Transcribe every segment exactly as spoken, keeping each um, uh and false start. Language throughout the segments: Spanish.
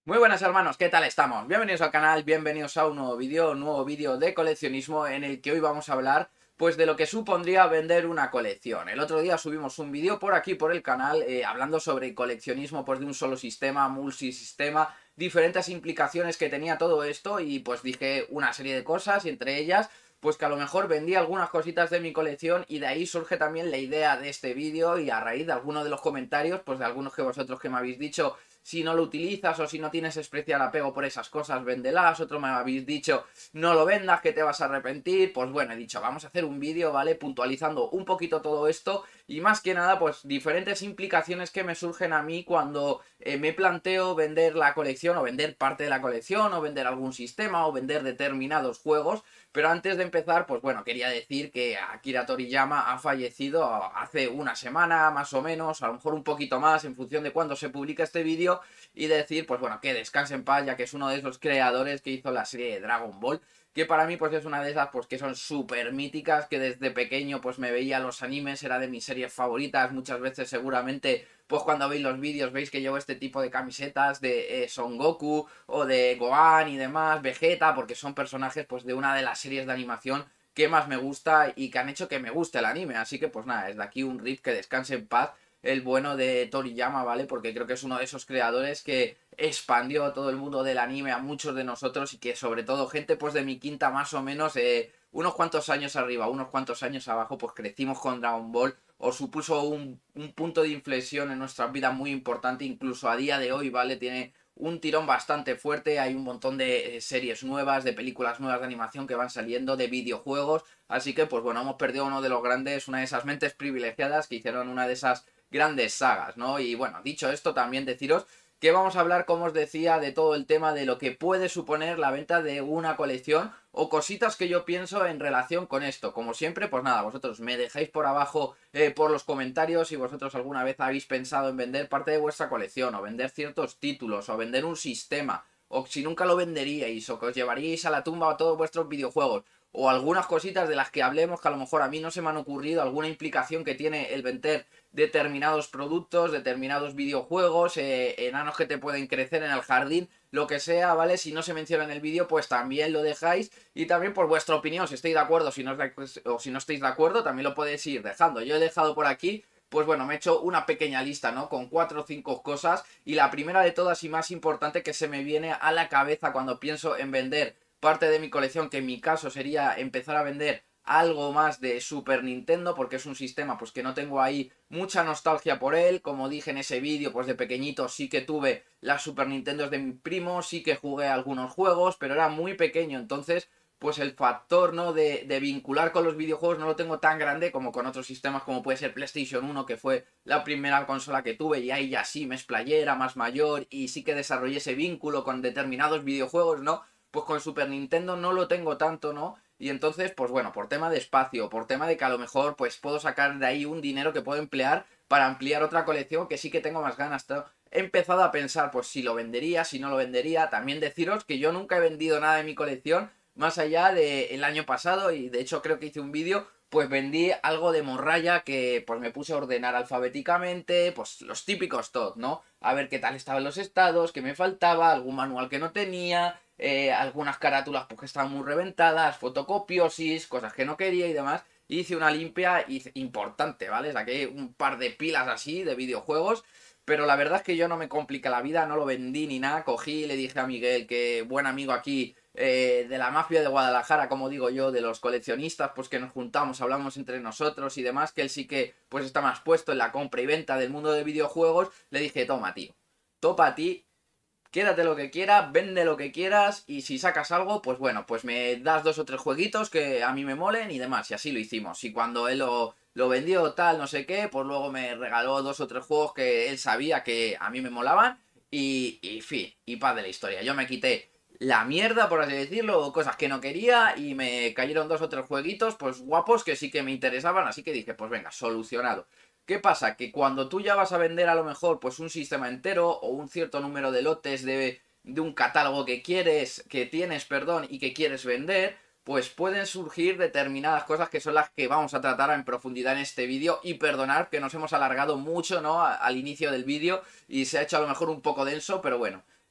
Muy buenas hermanos, ¿qué tal estamos? Bienvenidos al canal, bienvenidos a un nuevo vídeo, un nuevo vídeo de coleccionismo en el que hoy vamos a hablar pues de lo que supondría vender una colección. El otro día subimos un vídeo por aquí por el canal eh, hablando sobre coleccionismo pues de un solo sistema, multisistema, diferentes implicaciones que tenía todo esto y pues dije una serie de cosas y entre ellas pues que a lo mejor vendí algunas cositas de mi colección y de ahí surge también la idea de este vídeo y a raíz de algunos de los comentarios pues de algunos que vosotros que me habéis dicho si no lo utilizas o si no tienes especial apego por esas cosas, véndelas. Otro me habéis dicho, no lo vendas, que te vas a arrepentir. Pues bueno, he dicho, vamos a hacer un vídeo, ¿vale? Puntualizando un poquito todo esto y más que nada, pues diferentes implicaciones que me surgen a mí cuando eh, me planteo vender la colección o vender parte de la colección o vender algún sistema o vender determinados juegos. Pero antes de empezar, pues bueno, quería decir que Akira Toriyama ha fallecido hace una semana más o menos, a lo mejor un poquito más en función de cuándo se publica este vídeo, y decir, pues bueno, que descanse en paz, ya que es uno de esos creadores que hizo la serie de Dragon Ball, que para mí pues es una de esas pues que son súper míticas, que desde pequeño pues me veía los animes, era de mis series favoritas, muchas veces seguramente pues cuando veis los vídeos veis que llevo este tipo de camisetas de eh, Son Goku o de Gohan y demás, Vegeta, porque son personajes pues de una de las series de animación que más me gusta y que han hecho que me guste el anime, así que pues nada, desde aquí un rip, que descanse en paz el bueno de Toriyama, ¿vale? Porque creo que es uno de esos creadores que expandió a todo el mundo del anime, a muchos de nosotros, y que sobre todo gente pues de mi quinta más o menos, eh, unos cuantos años arriba, unos cuantos años abajo, pues crecimos con Dragon Ball, o supuso un, un punto de inflexión en nuestras vidas muy importante, incluso a día de hoy, ¿vale? Tiene un tirón bastante fuerte, hay un montón de eh, series nuevas, de películas nuevas de animación que van saliendo, de videojuegos, así que pues bueno, hemos perdido uno de los grandes, una de esas mentes privilegiadas que hicieron una de esas grandes sagas, ¿no? Y bueno, dicho esto, también deciros que vamos a hablar, como os decía, de todo el tema de lo que puede suponer la venta de una colección o cositas que yo pienso en relación con esto. Como siempre, pues nada, vosotros me dejáis por abajo eh, por los comentarios si vosotros alguna vez habéis pensado en vender parte de vuestra colección o vender ciertos títulos o vender un sistema o si nunca lo venderíais o que os llevaríais a la tumba a todos vuestros videojuegos o algunas cositas de las que hablemos que a lo mejor a mí no se me han ocurrido, alguna implicación que tiene el vender determinados productos, determinados videojuegos, eh, enanos que te pueden crecer en el jardín, lo que sea, ¿vale? Si no se menciona en el vídeo, pues también lo dejáis y también por vuestra opinión, si estáis de acuerdo si no, o si no estáis de acuerdo, también lo podéis ir dejando. Yo he dejado por aquí, pues bueno, me he hecho una pequeña lista, ¿no? Con cuatro o cinco cosas y la primera de todas y más importante que se me viene a la cabeza cuando pienso en vender parte de mi colección, que en mi caso sería empezar a vender algo más de Super Nintendo, porque es un sistema pues que no tengo ahí mucha nostalgia por él. Como dije en ese vídeo, pues de pequeñito sí que tuve las Super Nintendos de mi primo, sí que jugué algunos juegos, pero era muy pequeño, entonces pues el factor, ¿no? de, de vincular con los videojuegos no lo tengo tan grande como con otros sistemas como puede ser PlayStation uno, que fue la primera consola que tuve y ahí ya sí me explayé, era más mayor y sí que desarrollé ese vínculo con determinados videojuegos, ¿no? Pues con Super Nintendo no lo tengo tanto, ¿no? Y entonces, pues bueno, por tema de espacio, por tema de que a lo mejor pues puedo sacar de ahí un dinero que puedo emplear para ampliar otra colección que sí que tengo más ganas. He empezado a pensar pues si lo vendería, si no lo vendería. También deciros que yo nunca he vendido nada de mi colección más allá del año pasado y de hecho creo que hice un vídeo, pues vendí algo de morralla que pues me puse a ordenar alfabéticamente, pues los típicos T O D, ¿no? A ver qué tal estaban los estados, qué me faltaba, algún manual que no tenía, eh, algunas carátulas pues que estaban muy reventadas, fotocopiosis, cosas que no quería y demás. Hice una limpia importante, ¿vale? Saqué un par de pilas así de videojuegos, pero la verdad es que yo no me compliqué la vida, no lo vendí ni nada. Cogí y le dije a Miguel, que buen amigo aquí eh, de la mafia de Guadalajara, como digo yo, de los coleccionistas, pues que nos juntamos, hablamos entre nosotros y demás, que él sí que pues está más puesto en la compra y venta del mundo de videojuegos. Le dije, toma tío, topa a ti, quédate lo que quieras, vende lo que quieras y si sacas algo, pues bueno, pues me das dos o tres jueguitos que a mí me molen y demás. Y así lo hicimos. Y cuando él lo, lo vendió tal, no sé qué, pues luego me regaló dos o tres juegos que él sabía que a mí me molaban y, y fin, y paz de la historia. Yo me quité la mierda, por así decirlo, o cosas que no quería y me cayeron dos o tres jueguitos, pues guapos que sí que me interesaban, así que dije, pues venga, solucionado. ¿Qué pasa? Que cuando tú ya vas a vender a lo mejor pues un sistema entero o un cierto número de lotes de, de un catálogo que quieres, que tienes, perdón, y que quieres vender, pues pueden surgir determinadas cosas que son las que vamos a tratar en profundidad en este vídeo. Y perdonad que nos hemos alargado mucho, ¿no? Al inicio del vídeo y se ha hecho a lo mejor un poco denso, pero bueno.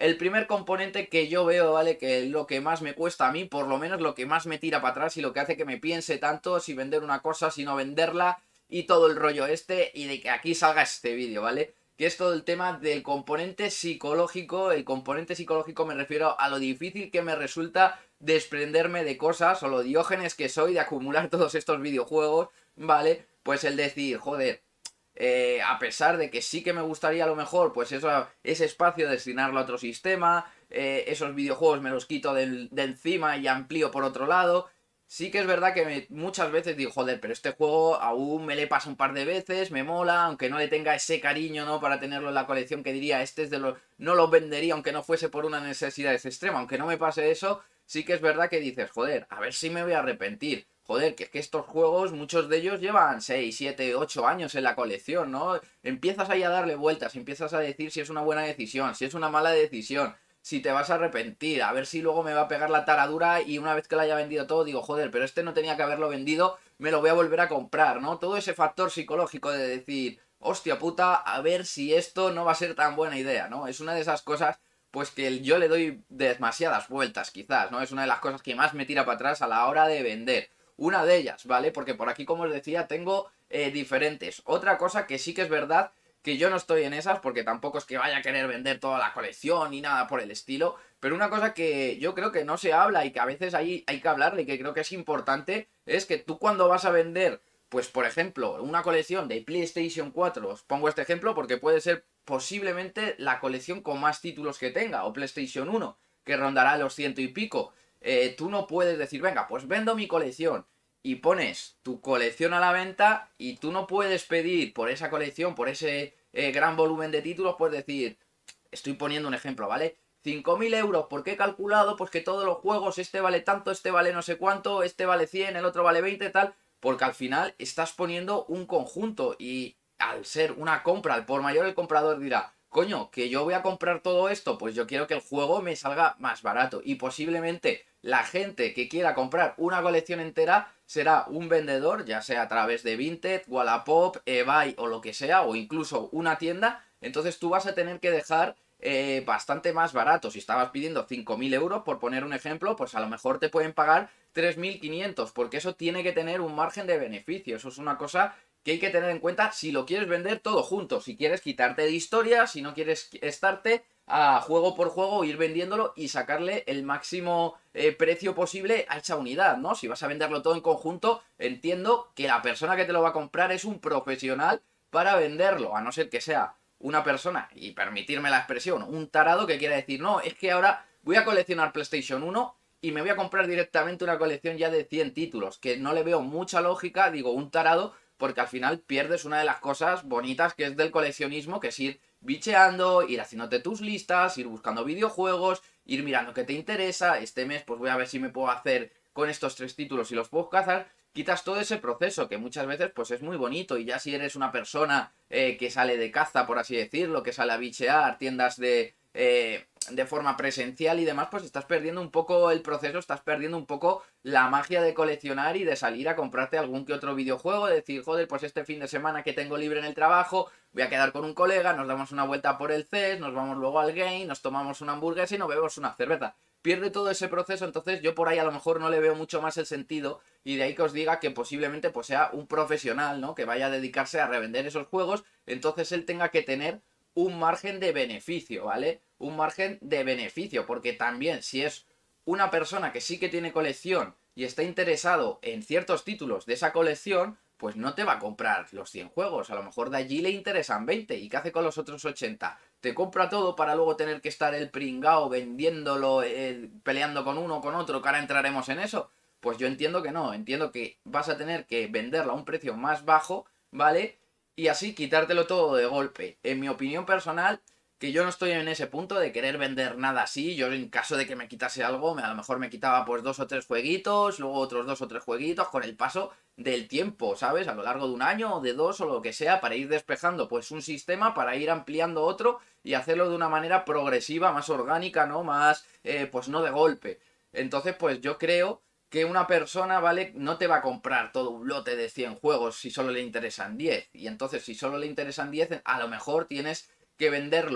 el primer componente que yo veo, ¿vale? Que lo que más me cuesta a mí, por lo menos lo que más me tira para atrás y lo que hace que me piense tanto si vender una cosa, si no venderla y todo el rollo este y de que aquí salga este vídeo, ¿vale? Que es todo el tema del componente psicológico. El componente psicológico me refiero a lo difícil que me resulta desprenderme de cosas o lo diógenes que soy de acumular todos estos videojuegos, ¿vale? Pues el decir, joder, eh, a pesar de que sí que me gustaría a lo mejor, pues eso, ese espacio destinarlo a otro sistema, eh, esos videojuegos me los quito de, de encima y amplío por otro lado. Sí que es verdad que me, muchas veces digo, joder, pero este juego aún me le pasa un par de veces, me mola, aunque no le tenga ese cariño, ¿no? Para tenerlo en la colección, que diría, este es de los... No lo vendería aunque no fuese por una necesidad extrema, aunque no me pase eso, sí que es verdad que dices, joder, a ver si me voy a arrepentir. Joder, que es que estos juegos, muchos de ellos llevan seis, siete, ocho años en la colección, ¿no? Empiezas ahí a darle vueltas, empiezas a decir si es una buena decisión, si es una mala decisión, si te vas a arrepentir, a ver si luego me va a pegar la taradura y una vez que lo haya vendido todo digo, joder, pero este no tenía que haberlo vendido, me lo voy a volver a comprar, ¿no? Todo ese factor psicológico de decir, hostia puta, a ver si esto no va a ser tan buena idea, ¿no? Es una de esas cosas, pues que yo le doy demasiadas vueltas quizás, ¿no? Es una de las cosas que más me tira para atrás a la hora de vender. Una de ellas, ¿vale? Porque por aquí, como os decía, tengo eh, diferentes. Otra cosa que sí que es verdad que yo no estoy en esas, porque tampoco es que vaya a querer vender toda la colección ni nada por el estilo, pero una cosa que yo creo que no se habla y que a veces hay, hay que hablarle y que creo que es importante, es que tú cuando vas a vender, pues por ejemplo, una colección de PlayStation cuatro, os pongo este ejemplo porque puede ser posiblemente la colección con más títulos que tenga, o PlayStation uno, que rondará los ciento y pico, eh, tú no puedes decir, venga, pues vendo mi colección, y pones tu colección a la venta y tú no puedes pedir por esa colección, por ese eh, gran volumen de títulos, puedes decir, estoy poniendo un ejemplo, ¿vale? cinco mil euros, porque he calculado pues que todos los juegos, este vale tanto, este vale no sé cuánto, este vale cien, el otro vale veinte, tal, porque al final estás poniendo un conjunto y al ser una compra, al por mayor el comprador dirá, coño, que yo voy a comprar todo esto, pues yo quiero que el juego me salga más barato y posiblemente la gente que quiera comprar una colección entera será un vendedor, ya sea a través de Vinted, Wallapop, eBay o lo que sea, o incluso una tienda. Entonces tú vas a tener que dejar eh, bastante más barato. Si estabas pidiendo cinco mil euros, por poner un ejemplo, pues a lo mejor te pueden pagar tres mil quinientos, porque eso tiene que tener un margen de beneficio. Eso es una cosa que hay que tener en cuenta si lo quieres vender todo junto, si quieres quitarte de historia, si no quieres estarte a juego por juego, ir vendiéndolo y sacarle el máximo eh, precio posible a esa unidad, ¿no? Si vas a venderlo todo en conjunto, entiendo que la persona que te lo va a comprar es un profesional para venderlo, a no ser que sea una persona, y permitirme la expresión, un tarado que quiera decir, no, es que ahora voy a coleccionar PlayStation uno y me voy a comprar directamente una colección ya de cien títulos, que no le veo mucha lógica, digo, un tarado, porque al final pierdes una de las cosas bonitas que es del coleccionismo, que es ir bicheando, ir haciéndote tus listas, ir buscando videojuegos, ir mirando qué te interesa. Este mes pues voy a ver si me puedo hacer con estos tres títulos y los puedo cazar. Quitas todo ese proceso que muchas veces pues es muy bonito, y ya si eres una persona eh, que sale de caza, por así decirlo, que sale a bichear tiendas de... Eh, de forma presencial y demás, pues estás perdiendo un poco el proceso, estás perdiendo un poco la magia de coleccionar y de salir a comprarte algún que otro videojuego, de decir, joder, pues este fin de semana que tengo libre en el trabajo, voy a quedar con un colega, nos damos una vuelta por el C E S, nos vamos luego al game, nos tomamos una hamburguesa y nos bebemos una cerveza. Pierde todo ese proceso, entonces yo por ahí a lo mejor no le veo mucho más el sentido, y de ahí que os diga que posiblemente pues sea un profesional, ¿no? Que vaya a dedicarse a revender esos juegos, entonces él tenga que tener un margen de beneficio, ¿vale? Un margen de beneficio, porque también si es una persona que sí que tiene colección y está interesado en ciertos títulos de esa colección, pues no te va a comprar los cien juegos, a lo mejor de allí le interesan veinte, ¿y qué hace con los otros ochenta? Te compra todo para luego tener que estar el pringao vendiéndolo, eh, peleando con uno o con otro, que ahora entraremos en eso. Pues yo entiendo que no, entiendo que vas a tener que venderlo a un precio más bajo, ¿vale? Y así quitártelo todo de golpe. En mi opinión personal, que yo no estoy en ese punto de querer vender nada así. Yo en caso de que me quitase algo, a lo mejor me quitaba pues dos o tres jueguitos, luego otros dos o tres jueguitos con el paso del tiempo, ¿sabes? A lo largo de un año o de dos o lo que sea, para ir despejando pues un sistema, para ir ampliando otro y hacerlo de una manera progresiva, más orgánica, ¿no? Más, eh, pues no de golpe. Entonces pues yo creo que una persona, ¿vale? No te va a comprar todo un lote de cien juegos si solo le interesan diez. Y entonces si solo le interesan diez, a lo mejor tienes que venderlo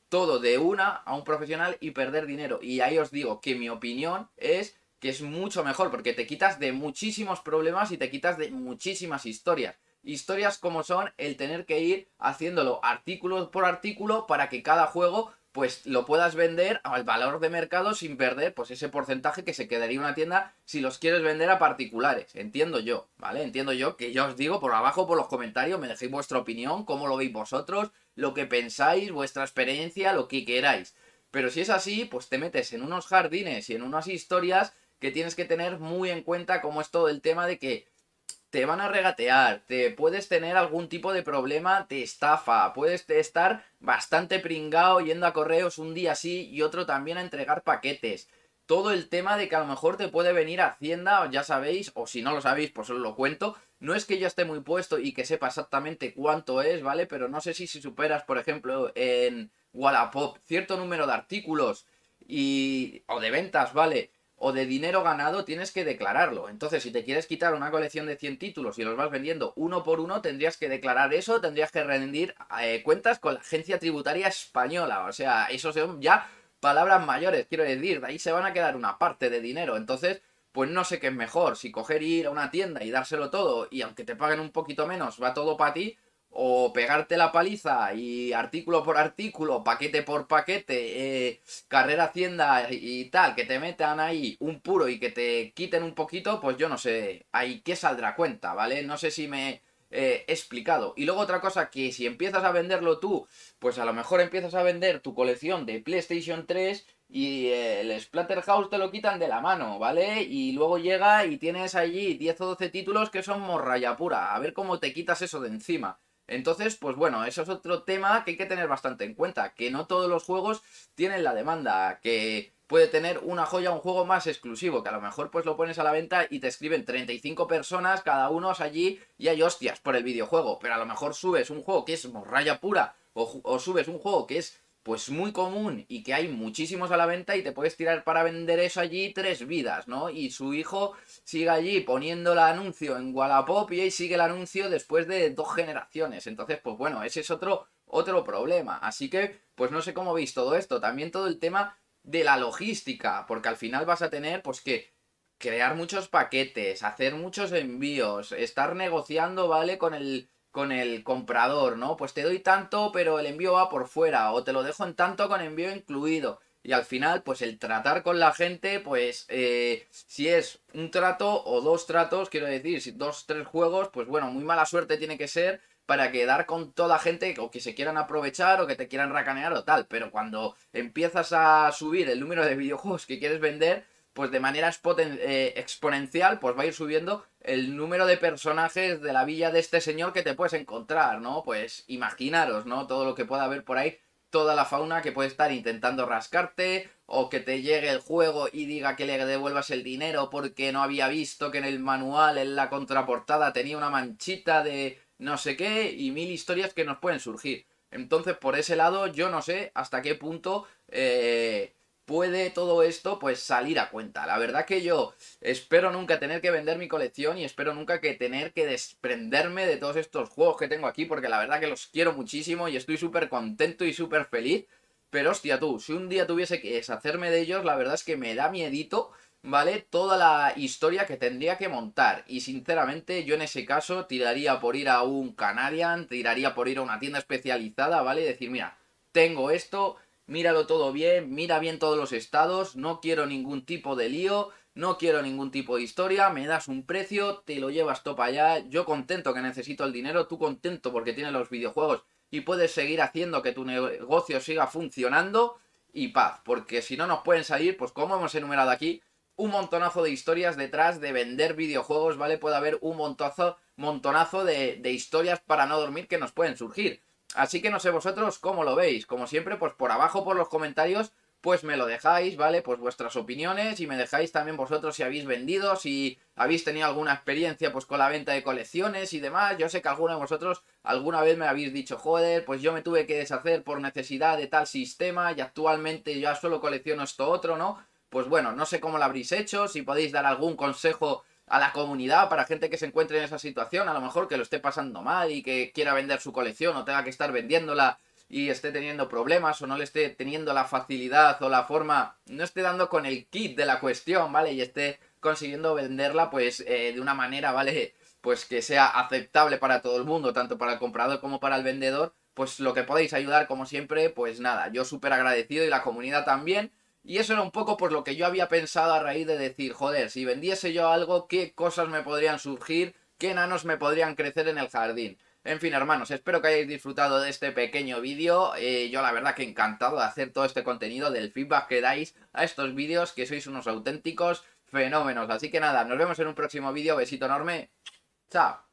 todo de una a un profesional y perder dinero. Y ahí os digo que mi opinión es que es mucho mejor, porque te quitas de muchísimos problemas y te quitas de muchísimas historias. Historias como son el tener que ir haciéndolo artículo por artículo para que cada juego pues lo puedas vender al valor de mercado sin perder pues ese porcentaje que se quedaría una tienda si los quieres vender a particulares. Entiendo yo, ¿vale? Entiendo yo que yo os digo por abajo, por los comentarios, me dejéis vuestra opinión, cómo lo veis vosotros, lo que pensáis, vuestra experiencia, lo que queráis. Pero si es así, pues te metes en unos jardines y en unas historias que tienes que tener muy en cuenta, como es todo el tema de que te van a regatear, te puedes tener algún tipo de problema de estafa, puedes estar bastante pringado yendo a correos un día sí y otro también a entregar paquetes. Todo el tema de que a lo mejor te puede venir Hacienda, ya sabéis, o si no lo sabéis, pues os lo cuento. No es que yo esté muy puesto y que sepa exactamente cuánto es, ¿vale? Pero no sé si si superas, por ejemplo, en Wallapop cierto número de artículos y o de ventas, ¿vale? O de dinero ganado, tienes que declararlo. Entonces, si te quieres quitar una colección de cien títulos y los vas vendiendo uno por uno, tendrías que declarar eso, tendrías que rendir eh, cuentas con la Agencia Tributaria Española. O sea, eso son ya palabras mayores, quiero decir, de ahí se van a quedar una parte de dinero. Entonces, pues no sé qué es mejor, si coger y ir a una tienda y dárselo todo, y aunque te paguen un poquito menos, va todo para ti, o pegarte la paliza y artículo por artículo, paquete por paquete, eh, carrera Hacienda y tal, que te metan ahí un puro y que te quiten un poquito, pues yo no sé, ahí qué saldrá cuenta, ¿vale? No sé si me eh, he explicado. Y luego otra cosa, que si empiezas a venderlo tú, pues a lo mejor empiezas a vender tu colección de PlayStation tres y el Splatterhouse te lo quitan de la mano, ¿vale? Y luego llega y tienes allí diez o doce títulos que son morralla pura. A ver cómo te quitas eso de encima. Entonces, pues bueno, eso es otro tema que hay que tener bastante en cuenta, que no todos los juegos tienen la demanda, que puede tener una joya, un juego más exclusivo, que a lo mejor pues lo pones a la venta y te escriben treinta y cinco personas, cada uno allí y hay hostias por el videojuego, pero a lo mejor subes un juego que es morralla pura o, o subes un juego que es pues muy común y que hay muchísimos a la venta y te puedes tirar para vender eso allí tres vidas, ¿no? Y su hijo sigue allí poniendo el anuncio en Wallapop y ahí sigue el anuncio después de dos generaciones. Entonces, pues bueno, ese es otro, otro problema. Así que, pues no sé cómo veis todo esto. También todo el tema de la logística, porque al final vas a tener, pues que crear muchos paquetes, hacer muchos envíos, estar negociando, ¿vale? Con el con el comprador, ¿no? Pues te doy tanto, pero el envío va por fuera, o te lo dejo en tanto con envío incluido. Y al final, pues el tratar con la gente, pues eh, si es un trato o dos tratos, quiero decir, si dos, tres juegos, pues bueno, muy mala suerte tiene que ser para quedar con toda gente o que se quieran aprovechar o que te quieran racanear o tal. Pero cuando empiezas a subir el número de videojuegos que quieres vender, pues de manera eh, exponencial, pues va a ir subiendo el número de personajes de la villa de este señor que te puedes encontrar, ¿no? Pues imaginaros, ¿no? Todo lo que pueda haber por ahí, toda la fauna que puede estar intentando rascarte, o que te llegue el juego y diga que le devuelvas el dinero porque no había visto que en el manual, en la contraportada, tenía una manchita de no sé qué, y mil historias que nos pueden surgir. Entonces, por ese lado, yo no sé hasta qué punto eh, puede todo esto pues salir a cuenta. La verdad que yo espero nunca tener que vender mi colección y espero nunca que tener que desprenderme de todos estos juegos que tengo aquí, porque la verdad que los quiero muchísimo y estoy súper contento y súper feliz. Pero hostia tú, si un día tuviese que deshacerme de ellos, la verdad es que me da miedito, ¿vale? Toda la historia que tendría que montar. Y sinceramente yo en ese caso tiraría por ir a un Canadian, tiraría por ir a una tienda especializada, ¿vale? Y decir, mira, tengo esto, míralo todo bien, mira bien todos los estados, no quiero ningún tipo de lío, no quiero ningún tipo de historia, me das un precio, te lo llevas todo para allá, yo contento que necesito el dinero, tú contento porque tienes los videojuegos y puedes seguir haciendo que tu negocio siga funcionando y paz, porque si no nos pueden salir, pues como hemos enumerado aquí, un montonazo de historias detrás de vender videojuegos, ¿vale? Puede haber un montonazo, montonazo de, de historias para no dormir que nos pueden surgir. Así que no sé vosotros cómo lo veis. Como siempre, pues por abajo, por los comentarios, pues me lo dejáis, ¿vale? Pues vuestras opiniones y me dejáis también vosotros si habéis vendido, si habéis tenido alguna experiencia pues con la venta de colecciones y demás. Yo sé que alguno de vosotros alguna vez me habéis dicho, joder, pues yo me tuve que deshacer por necesidad de tal sistema y actualmente ya solo colecciono esto otro, ¿no? Pues bueno, no sé cómo lo habréis hecho, si podéis dar algún consejo a la comunidad para gente que se encuentre en esa situación, a lo mejor que lo esté pasando mal y que quiera vender su colección o tenga que estar vendiéndola y esté teniendo problemas o no le esté teniendo la facilidad o la forma, no esté dando con el kit de la cuestión, ¿vale? Y esté consiguiendo venderla pues eh, de una manera, ¿vale? Pues que sea aceptable para todo el mundo, tanto para el comprador como para el vendedor, pues lo que podéis ayudar como siempre, pues nada, yo súper agradecido y la comunidad también. Y eso era un poco pues lo que yo había pensado a raíz de decir, joder, si vendiese yo algo, ¿qué cosas me podrían surgir? ¿Qué enanos me podrían crecer en el jardín? En fin, hermanos, espero que hayáis disfrutado de este pequeño vídeo. Eh, yo la verdad que encantado de hacer todo este contenido, del feedback que dais a estos vídeos, que sois unos auténticos fenómenos. Así que nada, nos vemos en un próximo vídeo. Besito enorme. Chao.